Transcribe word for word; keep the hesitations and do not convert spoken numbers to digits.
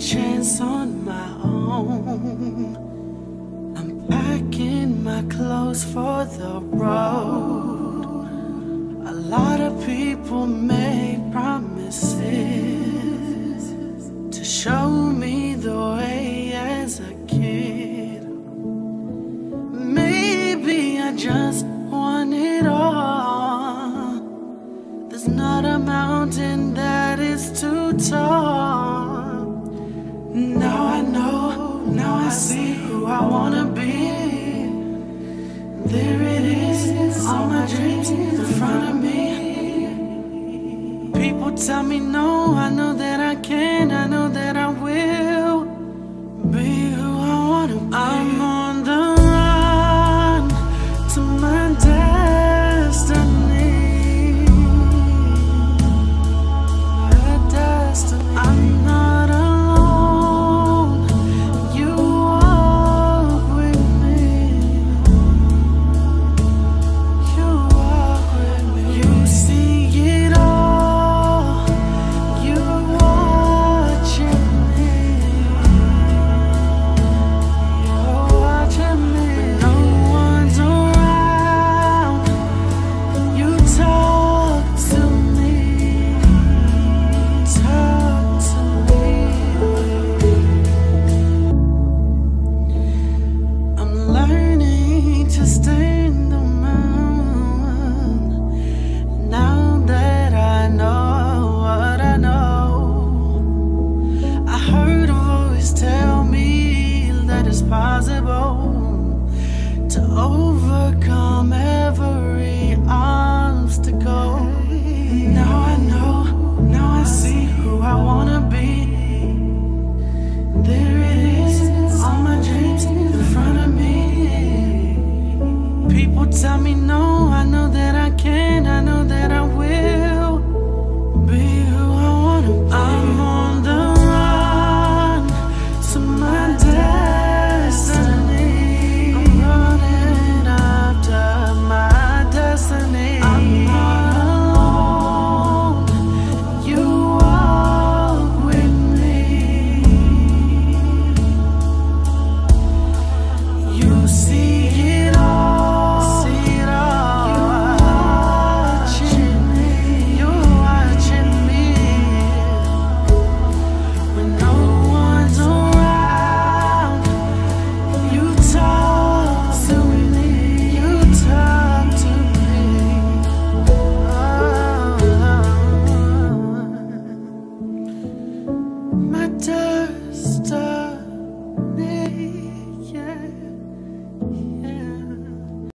chance on my own. I'm packing my clothes for the road. A lot of people make promises to show me the way as a kid. Maybe I just want it all. There's not a mountain that is too tall. Now I know, now I see who I wanna be. There it is, all my dreams in front of me. People tell me no, I know that I can, I know that I will be who I wanna be. I'm on the run to my destiny. My destiny. I'm not alone, you walk with me. You walk with me. You see it all, you watching me. You're watching me. When no one's around, you talk to me. Talk to me. I'm learning to stay in the moon. Now that I know what I know, I heard a voice tell me that it's possible to overcome